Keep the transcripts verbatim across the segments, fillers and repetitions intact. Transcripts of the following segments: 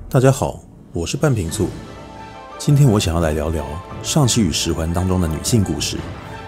大家好，我是半瓶醋。今天我想要来聊聊《上气与十环》当中的女性故事。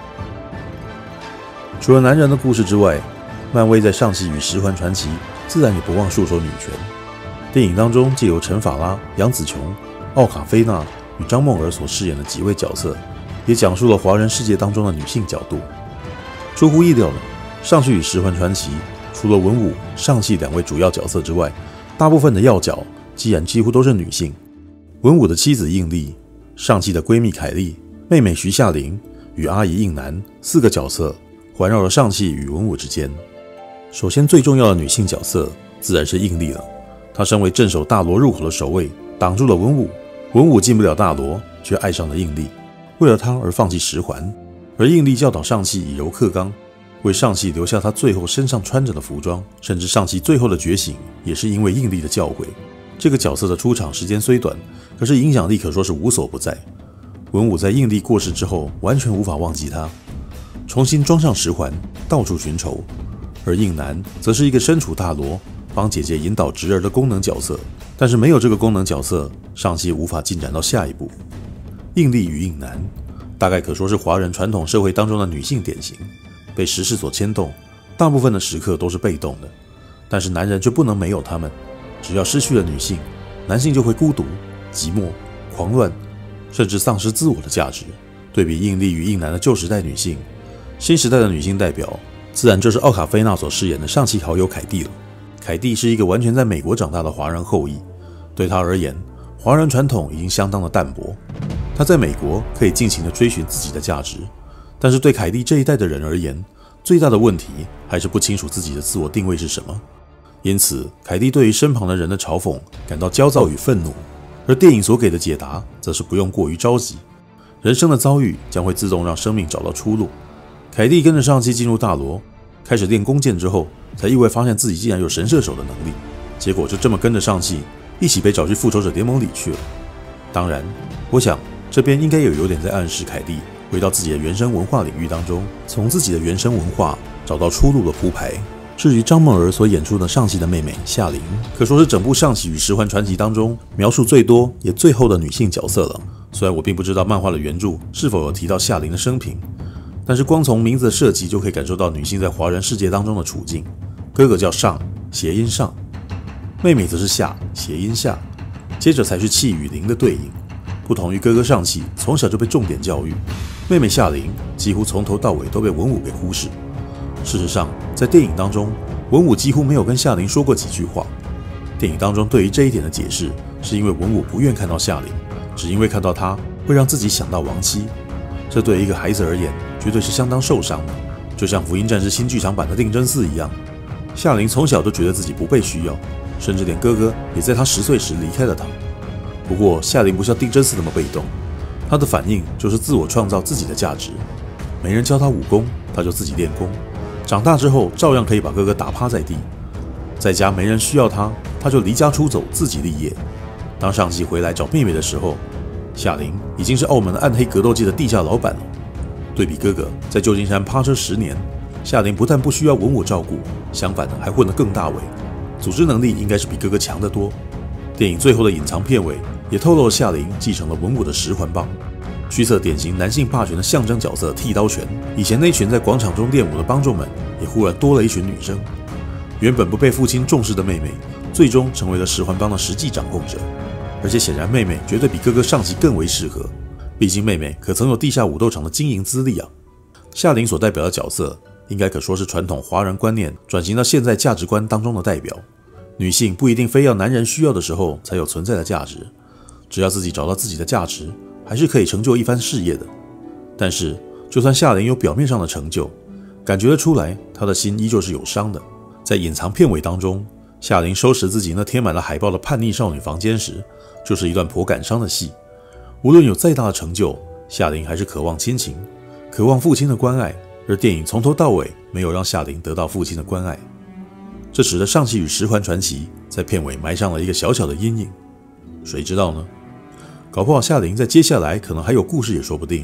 除了男人的故事之外，漫威在《上气与十环传奇》自然也不忘述说女权。电影当中借由陈法拉、杨紫琼、奥卡菲娜与张梦儿所饰演的几位角色，也讲述了华人世界当中的女性角度。出乎意料的，《上气与十环传奇》除了文武、上气两位主要角色之外，大部分的要角既然几乎都是女性。文武的妻子应丽、上气的闺蜜凯莉、妹妹徐夏玲与阿姨应南四个角色环绕了上气与文武之间。首先最重要的女性角色自然是应丽了。她身为镇守大罗入口的守卫，挡住了文武，文武进不了大罗，却爱上了应丽，为了她而放弃十环。而应丽教导上气以柔克刚，为上气留下她最后身上穿着的服装，甚至上气最后的觉醒也是因为应丽的教诲。这个角色的出场时间虽短，可是影响力可说是无所不在。文武在应丽过世之后完全无法忘记她，重新装上十环，到处寻仇。而应南则是一个身处大罗帮姐姐引导侄儿的功能角色，但是没有这个功能角色，上气无法进展到下一步。应丽与应南大概可说是华人传统社会当中的女性典型，被时势所牵动，大部分的时刻都是被动的，但是男人却不能没有他们。只要失去了女性，男性就会孤独、寂寞、狂乱，甚至丧失自我的价值。对比应丽与应南的旧时代女性，新时代的女性代表自然就是奥卡菲娜所饰演的上气好友凯蒂了。凯蒂是一个完全在美国长大的华人后裔，对她而言，华人传统已经相当的淡薄。她在美国可以尽情地追寻自己的价值，但是对凯蒂这一代的人而言，最大的问题还是不清楚自己的自我定位是什么。因此，凯蒂对于身旁的人的嘲讽感到焦躁与愤怒，而电影所给的解答则是不用过于着急，人生的遭遇将会自动让生命找到出路。凯蒂跟着上气进入大罗，开始练弓箭之后，才意外发现自己竟然有神射手的能力，结果就这么跟着上气一起被找去复仇者联盟里去了。当然，我想这边应该有有点在暗示凯蒂回到自己的原生文化领域当中，从自己的原生文化找到出路的铺排。至于张梦儿所演出的上气的妹妹夏玲，可说是整部《上气与十环传奇》当中描述最多也最后的女性角色了。虽然我并不知道漫画的原著是否有提到夏玲的生平，但是光从名字的设计就可以感受到女性在华人世界当中的处境。哥哥叫上，谐音上；妹妹则是夏，谐音夏。接着才是气与灵的对应。不同于哥哥上气从小就被重点教育，妹妹夏玲几乎从头到尾都被文武给忽视。事实上，在电影当中，文武几乎没有跟夏玲说过几句话。电影当中对于这一点的解释，是因为文武不愿看到夏玲，只因为看到她会让自己想到亡妻。这对一个孩子而言，绝对是相当受伤的。就像《福音战士》新剧场版的定真寺一样，夏玲从小就觉得自己不被需要，甚至连哥哥也在她十岁时离开了她。不过，夏玲不像定真寺那么被动，她的反应就是自我创造自己的价值。没人教她武功，她就自己练功。长大之后，照样可以把哥哥打趴在地。在家没人需要他，他就离家出走，自己立业。当上气回来找妹妹的时候，夏玲已经是澳门的暗黑格斗界的地下老板了。对比哥哥在旧金山趴车十年，夏玲不但不需要文武照顾，相反的还混得更大尾，组织能力应该是比哥哥强得多。电影最后的隐藏片尾也透露了夏玲继承了文武的十环帮。驱策典型男性霸权的象征角色剃刀拳，以前那群在广场中练武的帮众们，也忽然多了一群女生。原本不被父亲重视的妹妹，最终成为了十环帮的实际掌控者。而且显然，妹妹绝对比哥哥上气更为适合，毕竟妹妹可曾有地下武斗场的经营资历啊。夏玲所代表的角色，应该可说是传统华人观念转型到现在价值观当中的代表。女性不一定非要男人需要的时候才有存在的价值，只要自己找到自己的价值，还是可以成就一番事业的。但是，就算夏玲有表面上的成就，感觉得出来，她的心依旧是有伤的。在隐藏片尾当中，夏玲收拾自己那贴满了海报的叛逆少女房间时，就是一段颇感伤的戏。无论有再大的成就，夏玲还是渴望亲情，渴望父亲的关爱，而电影从头到尾没有让夏玲得到父亲的关爱。这使得《上气与十环传奇》在片尾埋上了一个小小的阴影。谁知道呢？搞不好夏玲在接下来可能还有故事也说不定。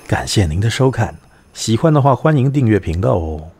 感谢您的收看，喜欢的话欢迎订阅频道哦。